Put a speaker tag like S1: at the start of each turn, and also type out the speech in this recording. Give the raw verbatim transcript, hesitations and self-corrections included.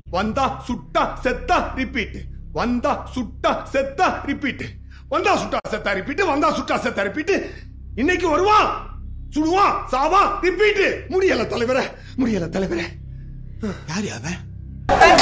S1: வந்தா சுட்டா செத்தா ரிப்பீட், வந்தா சுட்டா செத்தா ரிப்பீட், வந்தா சுட்டா செத்தா ரிப்பீட், வந்தா சுட்டா செத்தா ரிப்பீட். இன்னைக்கு வருவான், சுடுவான், சாவா, ரிப்பீட். முடியல தலைவரே, முடியல தலைவரே.
S2: யாரு அவன்?